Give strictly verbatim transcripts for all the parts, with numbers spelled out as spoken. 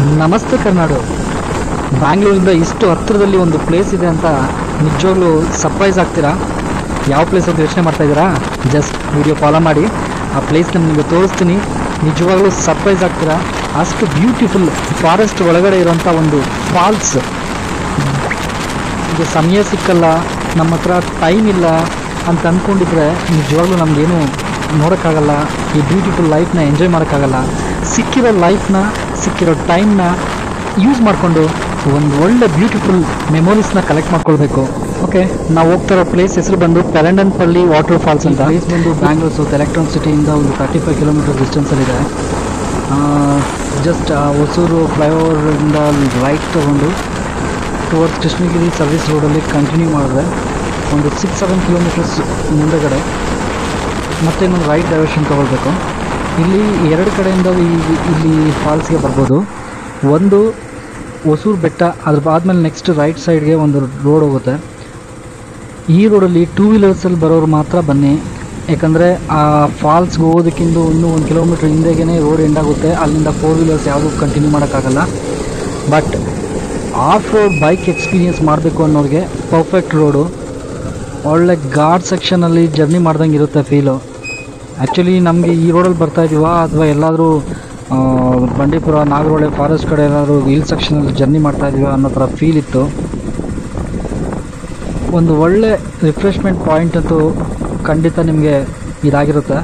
ನಮಸ್ತೆ ಕರ್ನಾಡು. ಬ್ಯಾಂಗ್ಳೂರಿಂದ ಇಷ್ಟು ಹತ್ತಿರದಲ್ಲಿ ಒಂದು ಪ್ಲೇಸ್ ಇದೆ ಅಂತ ನಿಜವಾಗ್ಲೂ ಸರ್ಪ್ರೈಸ್ ಆಗ್ತೀರಾ. ಯಾವ ಪ್ಲೇಸ್ ಅಂತ ಯೋಚನೆ ಮಾಡ್ತಾ ಇದ್ದೀರಾ? ಜಸ್ಟ್ ವಿಡಿಯೋ ಫಾಲೋ ಮಾಡಿ, ಆ ಪ್ಲೇಸ್ನ ನಿಮಗೆ ತೋರಿಸ್ತೀನಿ. ನಿಜವಾಗ್ಲೂ ಸರ್ಪ್ರೈಸ್ ಆಗ್ತೀರಾ. ಅಷ್ಟು ಬ್ಯೂಟಿಫುಲ್ ಫಾರೆಸ್ಟ್ ಒಳಗಡೆ ಇರೋಂಥ ಒಂದು ಫಾಲ್ಸ್. ಇದು ಸಮಯ ಸಿಕ್ಕಲ್ಲ, ನಮ್ಮ ಹತ್ರ ಟೈಮ್ ಇಲ್ಲ ಅಂತ ಅಂದ್ಕೊಂಡಿದ್ರೆ ನಿಜವಾಗ್ಲೂ ನಮಗೇನು ನೋಡೋಕ್ಕಾಗಲ್ಲ. ಈ ಬ್ಯೂಟಿಫುಲ್ ಲೈಫ್ನ ಎಂಜಾಯ್ ಮಾಡೋಕ್ಕಾಗಲ್ಲ. ಸಿಕ್ಕಿರೋ ಲೈಫ್ನ, ಸಿಕ್ಕಿರೋ ಟೈಮ್ನ ಯೂಸ್ ಮಾಡಿಕೊಂಡು ಒಂದು ಒಳ್ಳೆ ಬ್ಯೂಟಿಫುಲ್ ಮೆಮೊರೀಸ್ನ ಕಲೆಕ್ಟ್ ಮಾಡ್ಕೊಳ್ಬೇಕು. ಓಕೆ, ನಾವು ಹೋಗ್ತಾ ಇರೋ ಪ್ಲೇಸ್ ಹೆಸರು ಬಂದು ಪೆರಂಡನ್ಪಲ್ಲಿ ವಾಟರ್ ಫಾಲ್ಸ್ ಅಂತ. ಪ್ಲೇಸ್ ಬಂದು ಬ್ಯಾಂಗ್ಳೂರ್ ಸೌತ್ ಎಲೆಕ್ಟ್ರಾನ್ ಸಿಟಿಯಿಂದ ಒಂದು ತರ್ಟಿ ಫೈವ್ ಕಿಲೋಮೀಟರ್ ಡಿಸ್ಟೆನ್ಸಲ್ಲಿದೆ. ಜಸ್ಟ್ ಹೊಸೂರು ಫ್ಲೈಓವರಿಂದ ರೈಟ್ ತೊಗೊಂಡು ಟುವರ್ಡ್ಸ್ ಕೃಷ್ಣಗಿರಿ ಸರ್ವಿಸ್ ರೋಡಲ್ಲಿ ಕಂಟಿನ್ಯೂ ಮಾಡಿದ್ರೆ ಒಂದು ಸಿಕ್ಸ್ ಸೆವೆನ್ ಕಿಲೋಮೀಟರ್ಸ್ ಮುಂದೆಗಡೆ ಮತ್ತೆ ಇನ್ನೊಂದು ರೈಟ್ ಡೈರೆಕ್ಷನ್ ತೊಗೊಳ್ಬೇಕು. ಇಲ್ಲಿ ಎರಡು ಕಡೆಯಿಂದ ಇಲ್ಲಿ ಫಾಲ್ಸ್ಗೆ ಬರ್ಬೋದು. ಒಂದು ಹೊಸೂರು ಬೆಟ್ಟ, ಅದ್ರ ಆದಮೇಲೆ ನೆಕ್ಸ್ಟ್ ರೈಟ್ ಸೈಡ್ಗೆ ಒಂದು ರೋಡ್ ಹೋಗುತ್ತೆ. ಈ ರೋಡಲ್ಲಿ ಟೂ ವೀಲರ್ಸಲ್ಲಿ ಬರೋರು ಮಾತ್ರ ಬನ್ನಿ, ಯಾಕಂದರೆ ಆ ಫಾಲ್ಸ್ಗೆ ಹೋಗೋದಕ್ಕಿಂತ ಇನ್ನೂ ಒಂದು ಕಿಲೋಮೀಟ್ರ್ ಹಿಂದೆಗೇ ರೋಡ್ ಎಂಡಾಗುತ್ತೆ. ಅಲ್ಲಿಂದ ಫೋರ್ ವೀಲರ್ಸ್ ಯಾವುದೂ ಕಂಟಿನ್ಯೂ ಮಾಡೋಕ್ಕಾಗಲ್ಲ. But off road bike experience ಮಾಡಬೇಕು ಅನ್ನೋರಿಗೆ ಪರ್ಫೆಕ್ಟ್ ರೋಡು. ಒಳ್ಳೆ ಘಾಟ್ ಸೆಕ್ಷನಲ್ಲಿ ಜರ್ನಿ ಮಾಡ್ದಂಗೆ ಇರುತ್ತೆ ಫೀಲು. ಆ್ಯಕ್ಚುಲಿ ನಮಗೆ ಈ ರೋಡಲ್ಲಿ ಬರ್ತಾ ಇದೀವಾ ಅಥವಾ ಎಲ್ಲಾದರೂ ಬಂಡೀಪುರ, ನಾಗರಹೊಳೆ ಫಾರೆಸ್ಟ್ ಕಡೆ ಏನಾದರೂ ಹಿಲ್ ಸೆಕ್ಷನಲ್ಲಿ ಜರ್ನಿ ಮಾಡ್ತಾ ಇದೀವಾ ಅನ್ನೋ ಥರ ಫೀಲ್ ಇತ್ತು. ಒಂದು ಒಳ್ಳೆ ರಿಫ್ರೆಶ್ಮೆಂಟ್ ಪಾಯಿಂಟ್ ಅಂತೂ ಖಂಡಿತ ನಿಮಗೆ ಇದಾಗಿರುತ್ತೆ.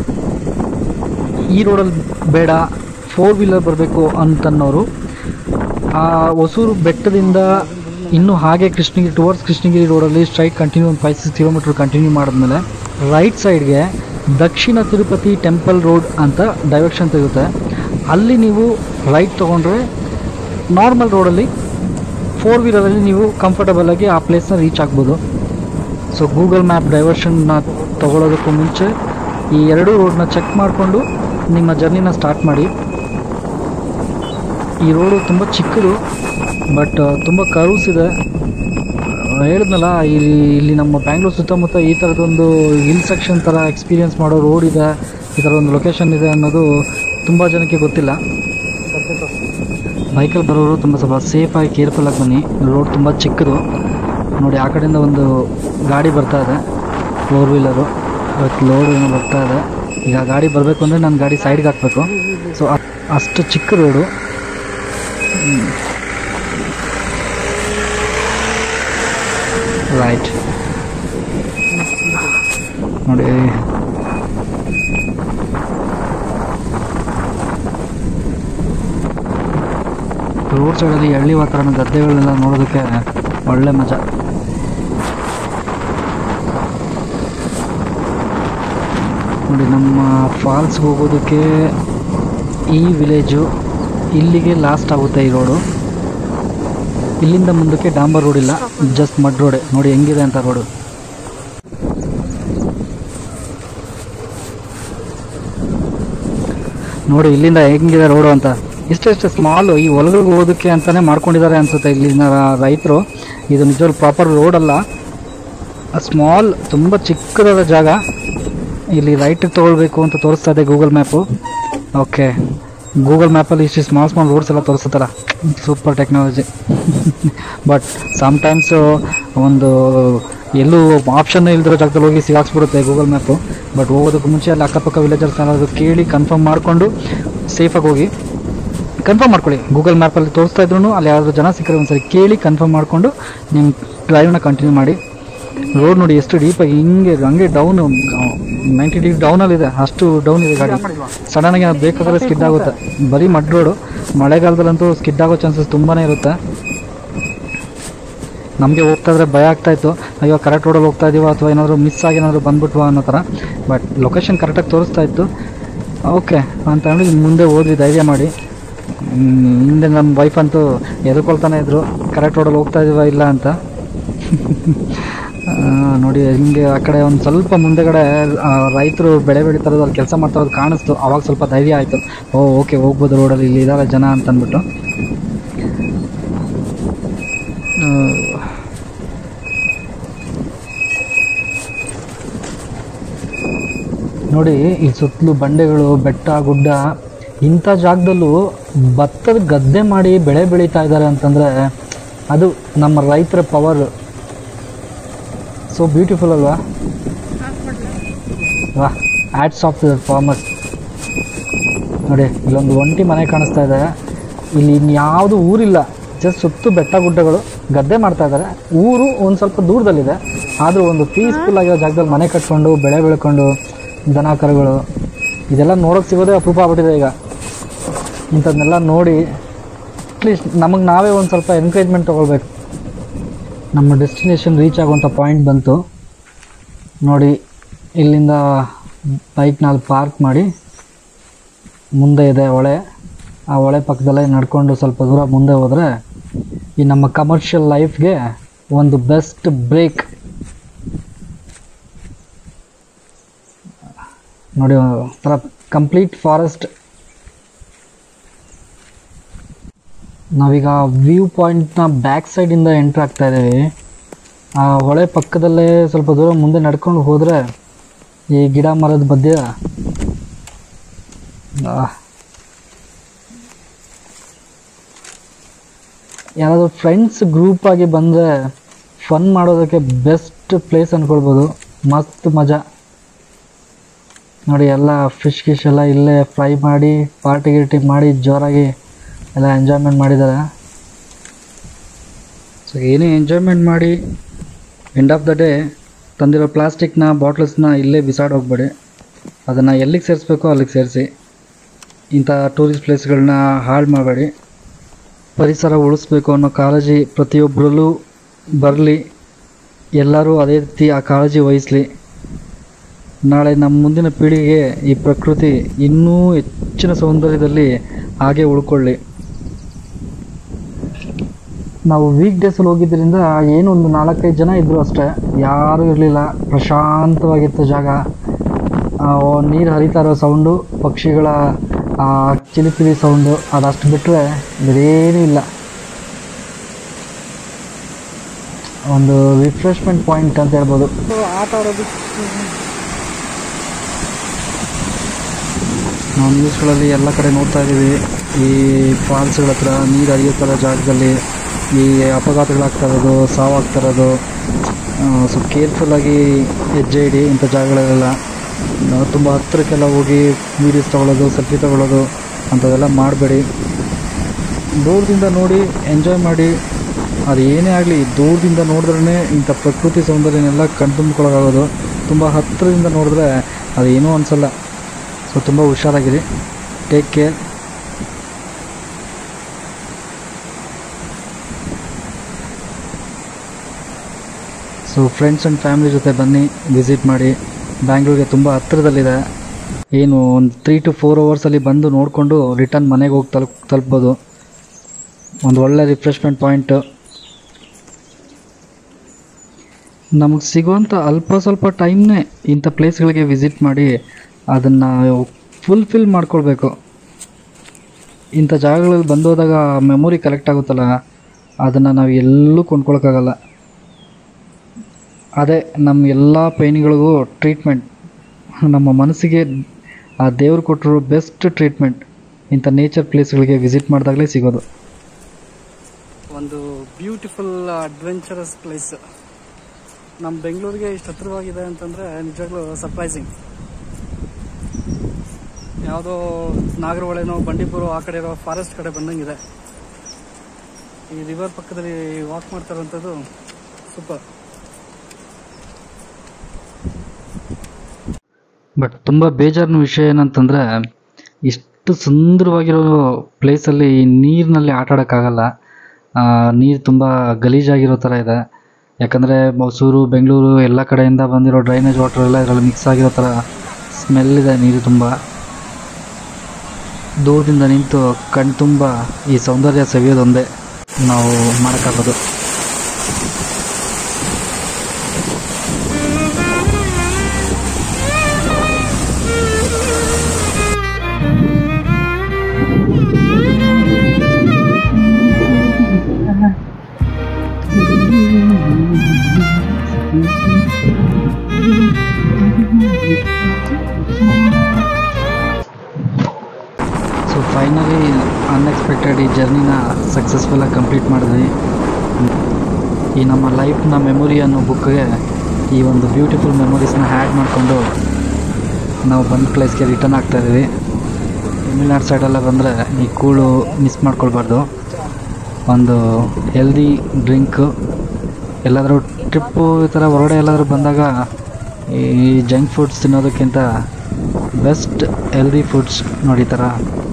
ಈ ರೋಡಲ್ಲಿ ಬೇಡ, ಫೋರ್ ವೀಲರ್ ಬರಬೇಕು ಅಂತನ್ನೋರು ಆ ಹೊಸೂರು ಬೆಟ್ಟದಿಂದ ಇನ್ನೂ ಹಾಗೆ ಕೃಷ್ಣಗಿರಿ ಟುವರ್ಡ್ಸ್ ಕೃಷ್ಣಗಿರಿ ರೋಡಲ್ಲಿ ಸ್ಟ್ರೈಟ್ ಕಂಟಿನ್ಯೂ ಒಂದು ಫೈವ್ ಸಿಕ್ಸ್ ಕಿಲೋಮೀಟ್ರ್ ಕಂಟಿನ್ಯೂ ಮಾಡಿದ್ಮೇಲೆ ರೈಟ್ ಸೈಡ್ಗೆ ದಕ್ಷಿಣ ತಿರುಪತಿ ಟೆಂಪಲ್ ರೋಡ್ ಅಂತ ಡೈರೆಕ್ಷನ್ ಸಿಗುತ್ತೆ. ಅಲ್ಲಿ ನೀವು ರೈಟ್ ತೊಗೊಂಡ್ರೆ ನಾರ್ಮಲ್ ರೋಡಲ್ಲಿ ಫೋರ್ ವೀಲರಲ್ಲಿ ನೀವು ಕಂಫರ್ಟಬಲಾಗಿ ಆ ಪ್ಲೇಸ್ನ ರೀಚ್ ಆಗ್ಬೋದು. ಸೊ ಗೂಗಲ್ ಮ್ಯಾಪ್ ಡೈವರ್ಷನ್ನ ತೊಗೊಳೋದಕ್ಕೂ ಮುಂಚೆ ಈ ಎರಡೂ ರೋಡನ್ನ ಚೆಕ್ ಮಾಡಿಕೊಂಡು ನಿಮ್ಮ ಜರ್ನಿನ ಸ್ಟಾರ್ಟ್ ಮಾಡಿ. ಈ ರೋಡು ತುಂಬ ಚಿಕ್ಕದು, ಬಟ್ ತುಂಬ ಕರ್ವ್ಸ್ ಇದೆ. ಹೇಳಿದ್ನಲ್ಲ, ಇಲ್ಲಿ ಇಲ್ಲಿ ನಮ್ಮ ಬ್ಯಾಂಗ್ಳೂರು ಸುತ್ತಮುತ್ತ ಈ ಥರದೊಂದು ಹಿಲ್ ಸೆಕ್ಷನ್ ಥರ ಎಕ್ಸ್ಪೀರಿಯೆನ್ಸ್ ಮಾಡೋ ರೋಡ್ ಇದೆ, ಈ ಥರ ಒಂದು ಲೊಕೇಶನ್ ಇದೆ ಅನ್ನೋದು ತುಂಬ ಜನಕ್ಕೆ ಗೊತ್ತಿಲ್ಲ. ಬೈಕಲ್ಲಿ ಬರೋರು ತುಂಬ ಸ್ವಲ್ಪ ಸೇಫಾಗಿ ಕೇರ್ಫುಲ್ಲಾಗಿ ಬನ್ನಿ. ರೋಡ್ ತುಂಬ ಚಿಕ್ಕದು. ನೋಡಿ, ಆ ಕಡೆಯಿಂದ ಒಂದು ಗಾಡಿ ಬರ್ತಾ ಇದೆ, ಫೋರ್ ವೀಲರು. ಇವತ್ತು ಲೋಡ್ ಏನೋ ಬರ್ತಾ ಇದೆ. ಈಗ ಗಾಡಿ ಬರಬೇಕು ಅಂದರೆ ನಾನು ಗಾಡಿ ಸೈಡ್ಗೆ ಹಾಕಬೇಕು. ಸೊ ಅಷ್ಟು ಚಿಕ್ಕ ರೋಡು. ರೈಟ್ ನೋಡಿ, ರೋಡ್ ಸೈಡಲ್ಲಿ ಹಳ್ಳಿ ವಾತಾವರಣ, ಗದ್ದೆಗಳನ್ನೆಲ್ಲ ನೋಡೋದಕ್ಕೆ ಒಳ್ಳೆ ಮಜಾ. ನೋಡಿ, ನಮ್ಮ ಫಾಲ್ಸ್ಗೆ ಹೋಗೋದಕ್ಕೆ ಈ ವಿಲೇಜು ಇಲ್ಲಿಗೆ ಲಾಸ್ಟ್ ಆಗುತ್ತೆ ಈ ರೋಡು. ಇಲ್ಲಿಂದ ಮುಂದಕ್ಕೆ ಡಾಂಬರ್ ರೋಡ್ ಇಲ್ಲ, ಜಸ್ಟ್ ಮಡ್ ರೋಡೆ. ನೋಡಿ ಹೆಂಗಿದೆ ಅಂತ ರೋಡು. ನೋಡಿ ಇಲ್ಲಿಂದ ಹೆಂಗಿದೆ ರೋಡು ಅಂತ. ಇಷ್ಟೆಷ್ಟು ಸ್ಮಾಲು, ಈ ಹೊಲಗಳಿಗೆ ಹೋಗೋದಕ್ಕೆ ಅಂತಲೇ ಮಾಡ್ಕೊಂಡಿದ್ದಾರೆ ಅನಿಸುತ್ತೆ ಇಲ್ಲಿನ ರೈತರು. ಇದು ನಿಜವಾಗ್ಲೂ ಪ್ರಾಪರ್ ರೋಡ್ ಅಲ್ಲ, ಸ್ಮಾಲ್, ತುಂಬ ಚಿಕ್ಕದಾದ ಜಾಗ. ಇಲ್ಲಿ ರೈಟಿಗೆ ತೊಗೊಳ್ಬೇಕು ಅಂತ ತೋರಿಸ್ತಾ ಇದೆ ಗೂಗಲ್ ಮ್ಯಾಪು. ಓಕೆ, ಗೂಗಲ್ ಮ್ಯಾಪಲ್ಲಿ ಇಷ್ಟು ಸ್ಮಾಲ್ ಸ್ಮಾಲ್ ರೋಡ್ಸ್ ಎಲ್ಲ ತೋರಿಸ್ತಾರ. Super technology. ಬಟ್ ಸಮ್ಟೈಮ್ಸು ಒಂದು ಎಲ್ಲೂ ಆಪ್ಷನ್ ಇಲ್ದಿರೋ ಜಾಗದಲ್ಲಿ ಹೋಗಿ ಸಿಗಾಕ್ಸ್ಬಿಡುತ್ತೆ ಗೂಗಲ್ ಮ್ಯಾಪು. ಬಟ್ ಹೋಗೋದಕ್ಕೆ ಮುಂಚೆ ಅಲ್ಲಿ ಅಕ್ಕಪಕ್ಕ ವಿಲೇಜರ್ಸ್ ಏನಾದರೂ ಕೇಳಿ ಕನ್ಫರ್ಮ್ ಮಾಡಿಕೊಂಡು ಸೇಫಾಗಿ ಹೋಗಿ. ಕನ್ಫರ್ಮ್ ಮಾಡ್ಕೊಳ್ಳಿ, ಗೂಗಲ್ ಮ್ಯಾಪಲ್ಲಿ ತೋರಿಸ್ತಾ ಇದ್ರು ಅಲ್ಲಿ ಯಾರಾದರೂ ಜನ ಸಿಕ್ಕರೆ ಒಂದ್ಸರಿ ಕೇಳಿ ಕನ್ಫರ್ಮ್ ಮಾಡಿಕೊಂಡು ನಿಮ್ಮ ಡ್ರೈವ್ನ ಕಂಟಿನ್ಯೂ ಮಾಡಿ. ರೋಡ್ ನೋಡಿ ಎಷ್ಟು ಡೀಪಾಗಿ ಹಿಂಗೆ ಹಂಗೆ ಡೌನು ನೈಂಟಿ ಡಿಗ್ರಿ ಡೌನಲ್ಲಿದೆ, ಅಷ್ಟು ಡೌನ್ ಇದೆ ಗಾಡಿ. ಸಡನ್ನಾಗಿ ಅದು ಬೇಕಾದರೆ ಸ್ಕಿಡ್ ಆಗುತ್ತೆ. ಬರೀ ಮಡ್ ರೋಡು. ಮಳೆಗಾಲದಲ್ಲಂತೂ ಸ್ಕಿಡ್ ಆಗೋ ಚಾನ್ಸಸ್ ತುಂಬಾ ಇರುತ್ತೆ. ನಮಗೆ ಹೋಗ್ತಾ ಇದ್ರೆ ಭಯ ಆಗ್ತಾಯಿತ್ತು, ಅಯ್ಯೋ ಕರೆಕ್ಟ್ ರೋಡಲ್ಲಿ ಹೋಗ್ತಾ ಇದೀವ ಅಥವಾ ಏನಾದರೂ ಮಿಸ್ ಆಗಿ ಏನಾದರೂ ಬಂದ್ಬಿಟ್ವಾ ಅನ್ನೋ ಥರ. ಬಟ್ ಲೊಕೇಶನ್ ಕರೆಕ್ಟಾಗಿ ತೋರಿಸ್ತಾ ಇತ್ತು. ಓಕೆ ಅಂತ ಹೇಳಿ ಮುಂದೆ ಹೋದ್ವಿ ಧೈರ್ಯ ಮಾಡಿ. ಹಿಂದೆ ನಮ್ಮ ವೈಫ್ ಅಂತೂ ಎದುರ್ಕೊಳ್ತಾನೆ ಇದ್ರು, ಕರೆಕ್ಟ್ ರೋಡಲ್ಲಿ ಹೋಗ್ತಾ ಇದೀವ ಇಲ್ಲ ಅಂತ. ನೋಡಿ ಹಿಂಗೆ ಆ ಕಡೆ ಒಂದು ಸ್ವಲ್ಪ ಮುಂದೆಗಡೆ ರೈತರು ಬೆಳೆ ಬೆಳೀತಾರೋದು, ಅಲ್ಲಿ ಕೆಲಸ ಮಾಡ್ತಾರೋದು ಕಾಣಿಸ್ತು. ಆವಾಗ ಸ್ವಲ್ಪ ಧೈರ್ಯ ಆಯಿತು, ಓ ಓಕೆ ಹೋಗ್ಬೋದು ರೋಡಲ್ಲಿ, ಇಲ್ಲಿ ಇದ್ದಾರೆ ಜನ ಅಂತ ಅಂದ್ಬಿಟ್ಟು. ನೋಡಿ ಈ ಸುತ್ತಲೂ ಬಂಡೆಗಳು, ಬೆಟ್ಟ ಗುಡ್ಡ, ಇಂಥ ಜಾಗದಲ್ಲೂ ಭತ್ತದ ಗದ್ದೆ ಮಾಡಿ ಬೆಳೆ ಬೆಳೀತಾ ಇದ್ದಾರೆ ಅಂತಂದರೆ ಅದು ನಮ್ಮ ರೈತರ ಪವರ್. ಸೊ ಬ್ಯೂಟಿಫುಲ್ ಅಲ್ವಾ? ವಾ, ಹ್ಯಾಟ್ಸ್ ಆಫ್ ದ ಫಾರ್ಮರ್ಸ್. ನೋಡಿ ಇಲ್ಲೊಂದು ಒಂಟಿ ಮನೆ ಕಾಣಿಸ್ತಾ ಇದೆ. ಇಲ್ಲಿ ಇನ್ಯಾವುದು ಊರಿಲ್ಲ, ಜಸ್ಟ್ ಸುತ್ತು ಬೆಟ್ಟ ಗುಡ್ಡಗಳು, ಗದ್ದೆ ಮಾಡ್ತಾ ಇದ್ದಾರೆ. ಊರು ಒಂದು ಸ್ವಲ್ಪ ದೂರದಲ್ಲಿದೆ, ಆದರೂ ಒಂದು ಪೀಸ್ಫುಲ್ ಆಗಿರೋ ಜಾಗದಲ್ಲಿ ಮನೆ ಕಟ್ಕೊಂಡು ಬೆಳೆ ಬೆಳ್ಕೊಂಡು ದನ ಕರುಗಳು ಇದೆಲ್ಲ ನೋಡೋಕೆ ಸಿಗೋದೇ ಅಪರೂಪ ಆಗ್ಬಿಟ್ಟಿದೆ ಈಗ. ಇಂಥದ್ದನ್ನೆಲ್ಲ ನೋಡಿ ಅಟ್ಲೀಸ್ಟ್ ನಮಗೆ ನಾವೇ ಒಂದು ಸ್ವಲ್ಪ ಎನ್ಕರೇಜ್ಮೆಂಟ್ ತೊಗೊಳ್ಬೇಕು. ನಮ್ಮ ಡೆಸ್ಟಿನೇಷನ್ ರೀಚ್ ಆಗುವಂಥ ಪಾಯಿಂಟ್ ಬಂತು ನೋಡಿ. ಇಲ್ಲಿಂದ ಬೈಕ್ನಲ್ಲಿ ಪಾರ್ಕ್ ಮಾಡಿ ಮುಂದೆ ಇದೆ ಹೊಳೆ. ಆ ಹೊಳೆ ಪಕ್ಕದಲ್ಲೇ ನಡ್ಕೊಂಡು ಸ್ವಲ್ಪ ದೂರ ಮುಂದೆ ಹೋದರೆ ಈ ನಮ್ಮ ಕಮರ್ಷಿಯಲ್ ಲೈಫ್ಗೆ ಒಂದು ಬೆಸ್ಟ್ ಬ್ರೇಕ್. ನೋಡಿ ಒಂಥರ ಕಂಪ್ಲೀಟ್ ಫಾರೆಸ್ಟ್. ನಾವೀಗ ವ್ಯೂ ಪಾಯಿಂಟ್ನ ಬ್ಯಾಕ್ ಸೈಡಿಂದ ಎಂಟ್ರ್ ಆಗ್ತಾ ಇದ್ದೀವಿ. ಆ ಹೊಳೆ ಪಕ್ಕದಲ್ಲೇ ಸ್ವಲ್ಪ ದೂರ ಮುಂದೆ ನಡ್ಕೊಂಡು ಹೋದರೆ ಈ ಗಿಡ ಮರದ ಮಧ್ಯೆ ಯಾರಾದರೂ ಫ್ರೆಂಡ್ಸ್ ಗ್ರೂಪ್ ಆಗಿ ಬಂದರೆ ಫನ್ ಮಾಡೋದಕ್ಕೆ ಬೆಸ್ಟ್ ಪ್ಲೇಸ್ ಅಂದ್ಕೊಳ್ಬೋದು. ಮಸ್ತ್ ಮಜಾ ನೋಡಿ. ಎಲ್ಲ ಫಿಶ್ ಗಿಶ್ ಎಲ್ಲ ಇಲ್ಲೇ ಫ್ರೈ ಮಾಡಿ ಪಾರ್ಟಿ ಗಿರ್ಟಿ ಮಾಡಿ ಜೋರಾಗಿ ಎಲ್ಲ ಎಂಜಾಯ್ಮೆಂಟ್ ಮಾಡಿದ್ದಾರೆ. ಸೊ ಏನೇ ಎಂಜಾಯ್ಮೆಂಟ್ ಮಾಡಿ ಎಂಡ್ ಆಫ್ ದ ಡೇ ತಂದಿರೋ ಪ್ಲಾಸ್ಟಿಕ್ನ ಬಾಟ್ಲ್ಸ್ನ ಇಲ್ಲೇ ಬಿಸಾಡಿ ಹೋಗ್ಬೇಡಿ. ಅದನ್ನು ಎಲ್ಲಿಗೆ ಸೇರಿಸ್ಬೇಕೋ ಅಲ್ಲಿಗೆ ಸೇರಿಸಿ. ಇಂಥ ಟೂರಿಸ್ಟ್ ಪ್ಲೇಸ್ಗಳನ್ನ ಹಾಳು ಮಾಡಬೇಡಿ. ಪರಿಸರ ಉಳಿಸ್ಬೇಕು ಅನ್ನೋ ಕಾಳಜಿ ಪ್ರತಿಯೊಬ್ಬರಲ್ಲೂ ಬರಲಿ. ಎಲ್ಲರೂ ಅದೇ ರೀತಿ ಆ ಕಾಳಜಿ ವಹಿಸಲಿ. ನಾಳೆ ನಮ್ಮ ಮುಂದಿನ ಪೀಳಿಗೆಗೆ ಈ ಪ್ರಕೃತಿ ಇನ್ನೂ ಹೆಚ್ಚಿನ ಸೌಂದರ್ಯದಲ್ಲಿ ಹಾಗೆ ಉಳ್ಕೊಳ್ಳಿ. ನಾವು ವೀಕ್ ಡೇಸಲ್ಲಿ ಹೋಗಿದ್ದರಿಂದ ಏನು ಒಂದು ನಾಲ್ಕೈದು ಜನ ಇದ್ದರು ಅಷ್ಟೇ, ಯಾರೂ ಇರಲಿಲ್ಲ. ಪ್ರಶಾಂತವಾಗಿತ್ತು ಜಾಗ. ನೀರು ಹರಿತಾ ಇರೋ ಸೌಂಡು, ಪಕ್ಷಿಗಳ ಚಿಲಿಪಿಲಿ ಸೌಂಡು, ಅದಷ್ಟು ಬಿಟ್ಟರೆ ಬೇರೇನೂ ಇಲ್ಲ. ಒಂದು ರಿಫ್ರೆಶ್ಮೆಂಟ್ ಪಾಯಿಂಟ್ ಅಂತ ಹೇಳ್ಬೋದು. ಆಟ ಆಡೋದು ನಾವು ನ್ಯೂಸ್ಗಳಲ್ಲಿ ಎಲ್ಲ ಕಡೆ ನೋಡ್ತಾ ಇದ್ದೀವಿ. ಈ ಫಾಲ್ಸ್ಗಳ ಹತ್ರ ನೀರು ಹರಿಯೋ ಥರ ಜಾಗದಲ್ಲಿ ಈ ಅಪಘಾತಗಳಾಗ್ತಾ ಇರೋದು, ಸಾವಾಗ್ತಾ ಇರೋದು. ಸೊ ಕೇರ್ಫುಲ್ಲಾಗಿ ಹೆಜ್ಜೆ ಇಡಿ ಇಂಥ ಜಾಗಗಳಲ್ಲೆಲ್ಲ. ತುಂಬ ಹತ್ತಿರಕ್ಕೆಲ್ಲ ಹೋಗಿ ವೀಡಿಯೋಸ್ ತೊಗೊಳ್ಳೋದು, ಸೆಲ್ಫಿ ತೊಗೊಳ್ಳೋದು ಅಂಥದ್ದೆಲ್ಲ ಮಾಡಬೇಡಿ. ದೂರದಿಂದ ನೋಡಿ ಎಂಜಾಯ್ ಮಾಡಿ. ಅದು ಏನೇ ಆಗಲಿ ದೂರದಿಂದ ನೋಡಿದ್ರೇ ಇಂಥ ಪ್ರಕೃತಿ ಸೌಂದರ್ಯನೆಲ್ಲ ಕಣ್ತುಂಬ್ಕೊಳ್ಳೋಕ್ಕಾಗೋದು. ತುಂಬ ಹತ್ತಿರದಿಂದ ನೋಡಿದ್ರೆ ಅದು ಏನೂ ಅನಿಸಲ್ಲ. ಸೊ ತುಂಬ ಹುಷಾರಾಗಿರಿ. Take care. So friends and family ಜೊತೆ ಬನ್ನಿ, ವಿಸಿಟ್ ಮಾಡಿ. ಬ್ಯಾಂಗ್ಳೂರಿಗೆ ತುಂಬ ಹತ್ತಿರದಲ್ಲಿದೆ. ಏನು ಒಂದು ತ್ರೀ ಟು ಫೋರ್ ಅವರ್ಸಲ್ಲಿ ಬಂದು ನೋಡಿಕೊಂಡು ರಿಟರ್ನ್ ಮನೆಗೆ ಹೋಗಿ ತಲುಪ್ ತಲುಪ್ಬೋದು. ಒಂದು ಒಳ್ಳೆ ರಿಫ್ರೆಶ್ಮೆಂಟ್ ಪಾಯಿಂಟು. ನಮಗೆ ಸಿಗುವಂಥ ಅಲ್ಪ ಸ್ವಲ್ಪ ಟೈಮ್ನೇ ಇಂಥ ಪ್ಲೇಸ್ಗಳಿಗೆ ವಿಸಿಟ್ ಮಾಡಿ ಅದನ್ನು ಫುಲ್ಫಿಲ್ ಮಾಡ್ಕೊಳ್ಬೇಕು. ಇಂಥ ಜಾಗಗಳಲ್ಲಿ ಬಂದೋದಾಗ ಮೆಮೊರಿ ಕಲೆಕ್ಟ್ ಆಗುತ್ತಲ್ಲ, ಅದನ್ನು ನಾವು ಎಲ್ಲೂ ಕೊಂಡ್ಕೊಳಕ್ಕಾಗಲ್ಲ. ಅದೇ ನಮ್ಮ ಎಲ್ಲ ಪೇಯ್ನ್ಗಳಿಗೂ ಟ್ರೀಟ್ಮೆಂಟ್. ನಮ್ಮ ಮನಸ್ಸಿಗೆ ಆ ದೇವರು ಕೊಟ್ಟಿರೋ ಬೆಸ್ಟ್ ಟ್ರೀಟ್ಮೆಂಟ್ ಇಂಥ ನೇಚರ್ ಪ್ಲೇಸ್ಗಳಿಗೆ ವಿಸಿಟ್ ಮಾಡಿದಾಗಲೇ ಸಿಗೋದು. ಒಂದು ಬ್ಯೂಟಿಫುಲ್ ಅಡ್ವೆಂಚರಸ್ ಪ್ಲೇಸ್ ನಮ್ಮ ಬೆಂಗಳೂರಿಗೆ ಇಷ್ಟು ಹತ್ತಿರವಾಗಿದೆ ಅಂತಂದರೆ ನಿಜವಾಗ್ಲೂ ಸರ್ಪ್ರೈಸಿಂಗ್. ಯಾವುದೋ ನಾಗರಹೊಳೆನೋ ಬಂಡೀಪುರ ಆ ಕಡೆ ಇರೋ ಫಾರೆಸ್ಟ್ ಕಡೆ ಬಂದಂಗಿದೆ. ಈ ರಿವರ್ ಪಕ್ಕದಲ್ಲಿ ವಾಕ್ ಮಾಡ್ತಾ ಇರೋಂಥದ್ದು ಸೂಪರ್. ಬಟ್ ತುಂಬ ಬೇಜಾರಿನ ವಿಷಯ ಏನಂತಂದರೆ ಇಷ್ಟು ಸುಂದರವಾಗಿರೋ ಪ್ಲೇಸಲ್ಲಿ ನೀರಿನಲ್ಲಿ ಆಟ ಆಡೋಕ್ಕಾಗಲ್ಲ. ನೀರು ತುಂಬ ಗಲೀಜಾಗಿರೋ ಥರ ಇದೆ. ಯಾಕಂದರೆ ಮೈಸೂರು, ಬೆಂಗಳೂರು ಎಲ್ಲ ಕಡೆಯಿಂದ ಬಂದಿರೋ ಡ್ರೈನೇಜ್ ವಾಟರ್ ಎಲ್ಲ ಇದರಲ್ಲಿ ಮಿಕ್ಸ್ ಆಗಿರೋ ಥರ ಸ್ಮೆಲ್ ಇದೆ ನೀರು ತುಂಬ. ದೂರದಿಂದ ನಿಂತು ಕಣ್ತುಂಬ ಈ ಸೌಂದರ್ಯ ಸವಿಯೋದೊಂದೇ ನಾವು ಮಾಡೋಕ್ಕಾಗೋದು. ಸೊ ಫೈನಲಿ ಈ ಜರ್ನಿನ ಸಕ್ಸಸ್ಫುಲ್ಲಾಗಿ ಕಂಪ್ಲೀಟ್ ಮಾಡಿದ್ವಿ. ಈ ನಮ್ಮ ಲೈಫ್ನ ಮೆಮೊರಿ ಅನ್ನೋ ಬುಕ್ಗೆ ಈ ಒಂದು ಬ್ಯೂಟಿಫುಲ್ ಮೆಮೊರೀಸ್ನ ಹ್ಯಾಡ್ ಮಾಡಿಕೊಂಡು ನಾವು ಬಂದ ಪ್ಲೇಸ್ಗೆ ರಿಟರ್ನ್ ಆಗ್ತಾಯಿದ್ವಿ. ತಮಿಳ್ನಾಡು ಸೈಡೆಲ್ಲ ಬಂದರೆ ಈ ಕೂಳು ಮಿಸ್ ಮಾಡ್ಕೊಳ್ಬಾರ್ದು. ಒಂದು ಹೆಲ್ದಿ ಡ್ರಿಂಕು, ಎಲ್ಲಾದರೂ ಟ್ರಿಪ್ಪು ಈ ಥರ ಹೊರಗಡೆ ಎಲ್ಲಾದರೂ ಬಂದಾಗ ಈ ಜಂಕ್ ಫುಡ್ಸ್ ತಿನ್ನೋದಕ್ಕಿಂತ ಬೆಸ್ಟ್ ಹೆಲ್ದಿ ಫುಡ್ಸ್ ನೋಡಿ. ಈ ಥರ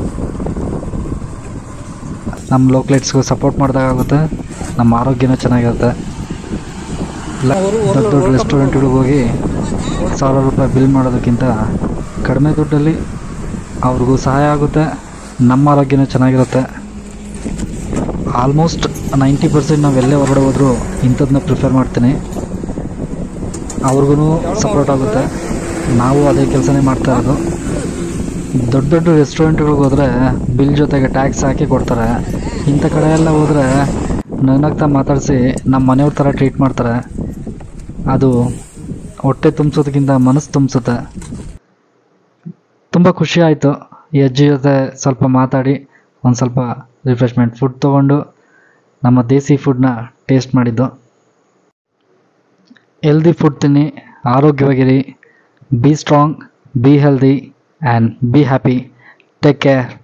ನಮ್ಮ ಲೋಕ್ಲೇಟ್ಸ್ಗೂ ಸಪೋರ್ಟ್ ಮಾಡಿದಾಗುತ್ತೆ, ನಮ್ಮ ಆರೋಗ್ಯನೂ ಚೆನ್ನಾಗಿರುತ್ತೆ. ದೊಡ್ಡ ದೊಡ್ಡ ರೆಸ್ಟೋರೆಂಟ್ಗಳಿಗೆ ಹೋಗಿ ಸಾವಿರ ರೂಪಾಯಿ ಬಿಲ್ ಮಾಡೋದಕ್ಕಿಂತ ಕಡಿಮೆ ದುಡ್ಡಲ್ಲಿ ಅವ್ರಿಗೂ ಸಹಾಯ ಆಗುತ್ತೆ, ನಮ್ಮ ಆರೋಗ್ಯನೂ ಚೆನ್ನಾಗಿರುತ್ತೆ. ಆಲ್ಮೋಸ್ಟ್ ನೈಂಟಿ ಪರ್ಸೆಂಟ್ ನಾವು ಎಲ್ಲೇ ಹೊರಗಡೆ ಹೋದರೂ ಇಂಥದನ್ನ ಪ್ರಿಫರ್ ಮಾಡ್ತೀನಿ. ಅವ್ರಿಗೂ ಸಪೋರ್ಟ್ ಆಗುತ್ತೆ, ನಾವು ಅದೇ ಕೆಲಸನೇ ಮಾಡ್ತಾ ಇರೋದು. ದೊಡ್ಡ ದೊಡ್ಡ ರೆಸ್ಟೋರೆಂಟ್ಗಳಿಗೆ ಹೋದರೆ ಬಿಲ್ ಜೊತೆಗೆ ಟ್ಯಾಕ್ಸ್ ಹಾಕಿ ಕೊಡ್ತಾರೆ. ಇಂಥ ಕಡೆ ಎಲ್ಲ ಹೋದರೆ ನಗ್ನಗ್ತಾ ಮಾತಾಡಿಸಿ ನಮ್ಮ ಮನೆಯವ್ರ ಥರ ಟ್ರೀಟ್ ಮಾಡ್ತಾರೆ. ಅದು ಹೊಟ್ಟೆ ತುಂಬಿಸೋದಕ್ಕಿಂತ ಮನಸ್ಸು ತುಂಬಿಸುತ್ತೆ. ತುಂಬ ಖುಷಿ ಆಯಿತು ಈ ಅಜ್ಜಿ ಜೊತೆ ಸ್ವಲ್ಪ ಮಾತಾಡಿ, ಒಂದು ಸ್ವಲ್ಪ ರಿಫ್ರೆಶ್ಮೆಂಟ್ ಫುಡ್ ತೊಗೊಂಡು ನಮ್ಮ ದೇಸಿ ಫುಡ್ನ ಟೇಸ್ಟ್ ಮಾಡಿದ್ದು. ಹೆಲ್ದಿ ಫುಡ್ ತಿನ್ನಿ, ಆರೋಗ್ಯವಾಗಿರಿ, be strong, be healthy and be happy. Take care.